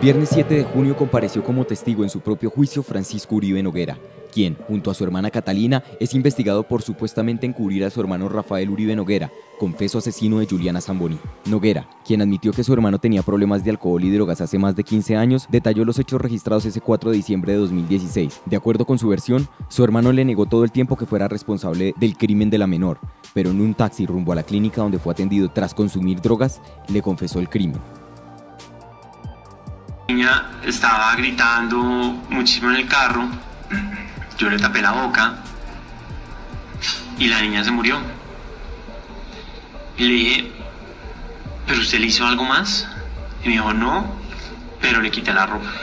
viernes 7 de junio compareció como testigo en su propio juicio Francisco Uribe Noguera, quien, junto a su hermana Catalina, es investigado por supuestamente encubrir a su hermano Rafael Uribe Noguera, confeso asesino de Juliana Zamboni. Noguera, quien admitió que su hermano tenía problemas de alcohol y drogas hace más de 15 años, detalló los hechos registrados ese 4 de diciembre de 2016. De acuerdo con su versión, su hermano le negó todo el tiempo que fuera responsable del crimen de la menor, pero en un taxi rumbo a la clínica donde fue atendido tras consumir drogas, le confesó el crimen. La niña estaba gritando muchísimo en el carro, yo le tapé la boca y la niña se murió. Y le dije, ¿pero usted le hizo algo más? Y me dijo, no, pero le quité la ropa.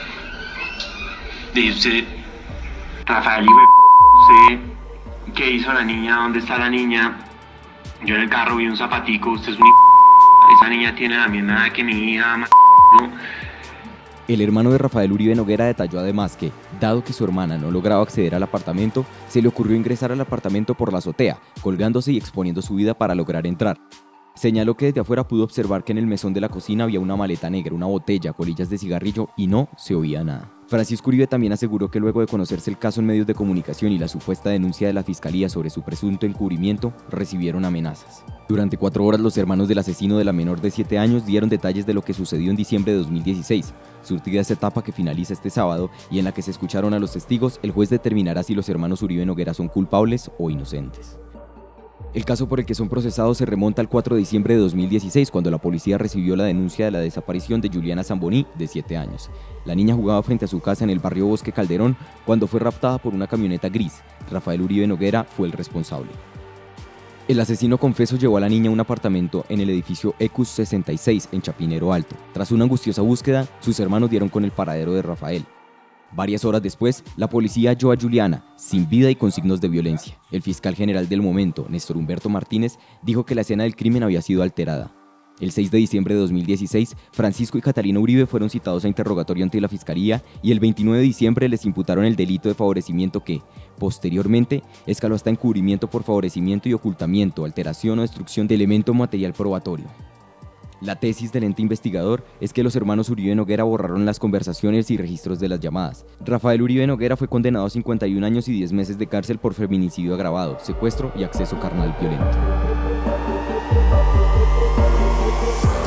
Le dije, usted, Rafael, ¿usted qué hizo la niña? ¿Dónde está la niña? Yo en el carro vi un zapatico, usted es un esa niña tiene la misma edad que mi hija, ¿no? El hermano de Rafael Uribe Noguera detalló además que, dado que su hermana no lograba acceder al apartamento, se le ocurrió ingresar al apartamento por la azotea, colgándose y exponiendo su vida para lograr entrar. Señaló que desde afuera pudo observar que en el mesón de la cocina había una maleta negra, una botella, colillas de cigarrillo y no se oía nada. Francisco Uribe también aseguró que luego de conocerse el caso en medios de comunicación y la supuesta denuncia de la fiscalía sobre su presunto encubrimiento, recibieron amenazas. Durante 4 horas los hermanos del asesino de la menor de 7 años dieron detalles de lo que sucedió en diciembre de 2016, surtida esta etapa que finaliza este sábado y en la que se escucharon a los testigos, el juez determinará si los hermanos Uribe Noguera son culpables o inocentes. El caso por el que son procesados se remonta al 4 de diciembre de 2016, cuando la policía recibió la denuncia de la desaparición de Juliana Zamboni, de 7 años. La niña jugaba frente a su casa en el barrio Bosque Calderón cuando fue raptada por una camioneta gris. Rafael Uribe Noguera fue el responsable. El asesino confeso llevó a la niña a un apartamento en el edificio Ecus 66 en Chapinero Alto. Tras una angustiosa búsqueda, sus hermanos dieron con el paradero de Rafael. Varias horas después, la policía halló a Juliana, sin vida y con signos de violencia. El fiscal general del momento, Néstor Humberto Martínez, dijo que la escena del crimen había sido alterada. El 6 de diciembre de 2016, Francisco y Catalina Uribe fueron citados a interrogatorio ante la fiscalía y el 29 de diciembre les imputaron el delito de favorecimiento que, posteriormente, escaló hasta encubrimiento por favorecimiento y ocultamiento, alteración o destrucción de elemento material probatorio. La tesis del ente investigador es que los hermanos Uribe Noguera borraron las conversaciones y registros de las llamadas. Rafael Uribe Noguera fue condenado a 51 años y 10 meses de cárcel por feminicidio agravado, secuestro y acceso carnal violento.